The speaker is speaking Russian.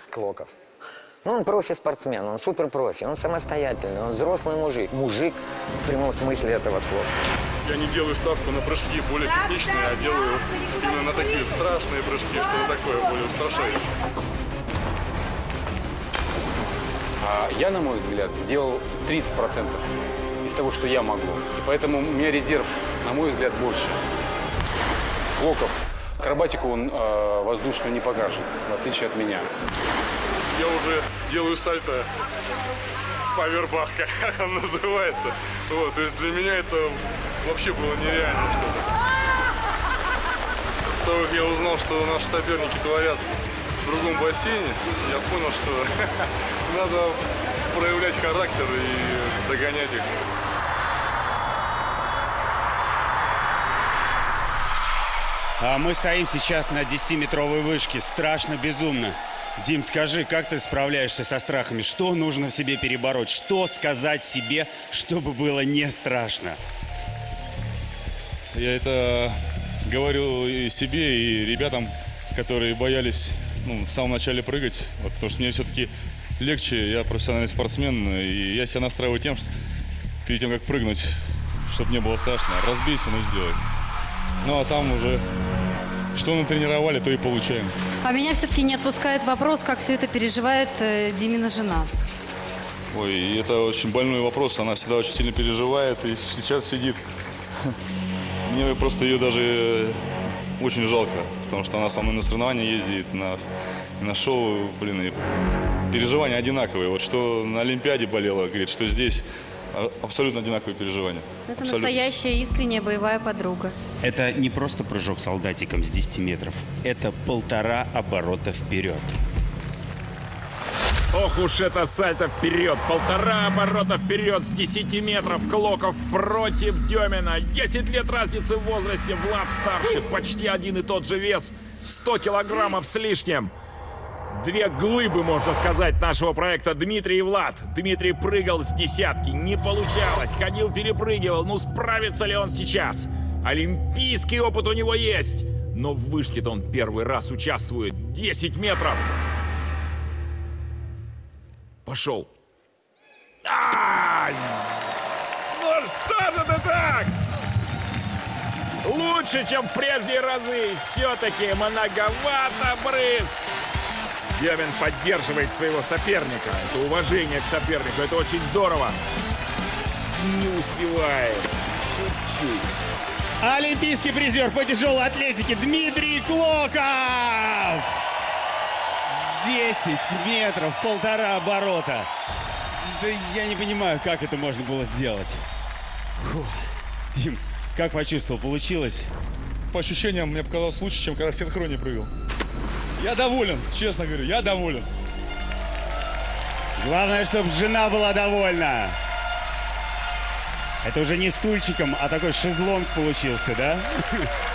Клоков. Ну, он профи-спортсмен, он суперпрофи, он самостоятельный, он взрослый мужик. Мужик в прямом смысле этого слова. Я не делаю ставку на прыжки более техничные, а делаю именно на такие страшные прыжки, что-то такое более устрашающее. Я, на мой взгляд, сделал 30% из того, что я могу. И поэтому у меня резерв, на мой взгляд, больше. Клоков. Акробатику он воздушную не покажет, в отличие от меня. Я уже делаю сальто павербах, как он называется. Вот, то есть для меня это вообще было нереально что-то. С того, как я узнал, что наши соперники творят в другом бассейне, я понял, что надо проявлять характер и догонять их. Мы стоим сейчас на 10-метровой вышке. Страшно, безумно. Дим, скажи, как ты справляешься со страхами? Что нужно в себе перебороть? Что сказать себе, чтобы было не страшно? Я это говорю и себе, и ребятам, которые боялись в самом начале прыгать. Вот, потому что мне все-таки легче, я профессиональный спортсмен, и я себя настраиваю тем, что перед тем, как прыгнуть, чтобы не было страшно, разбейся, но сделай. Ну а там уже, что натренировали, то и получаем. А меня все-таки не отпускает вопрос, как все это переживает Димина жена. Ой, это очень больной вопрос, она всегда очень сильно переживает и сейчас сидит. Мне просто ее даже очень жалко, потому что она со мной на соревнования ездит, на шоу, блин, и переживания одинаковые. Вот что на Олимпиаде болела, говорит, что здесь абсолютно одинаковые переживания. Это абсолютно. Настоящая искренняя боевая подруга. Это не просто прыжок солдатиком с 10 метров. Это 1,5 оборота вперед. Ох уж это сальто вперед. 1,5 оборота вперед с 10 метров. Клоков против Демина. 10 лет разницы в возрасте. Влад старше. Почти один и тот же вес. 100 килограммов с лишним. Две глыбы, можно сказать, нашего проекта Дмитрий и Влад. Дмитрий прыгал с десятки. Не получалось. Ходил, перепрыгивал. Ну, справится ли он сейчас? Олимпийский опыт у него есть. Но в вышке-то он первый раз участвует. 10 метров. Пошел. Ай! Ну что же это так? Лучше, чем в прежние разы. Все-таки многовато брызг. Демин поддерживает своего соперника. Это уважение к сопернику. Это очень здорово. Не успевает. Чуть-чуть. Олимпийский призер по тяжелой атлетике Дмитрий Клоков! 10 метров, 1,5 оборота. Да я не понимаю, как это можно было сделать. Фу. Дим, как почувствовал? Получилось? По ощущениям, мне показалось лучше, чем когда в синхроне прыгал. Я доволен, честно говорю, я доволен. Главное, чтобы жена была довольна. Это уже не стульчиком, а такой шезлонг получился, да?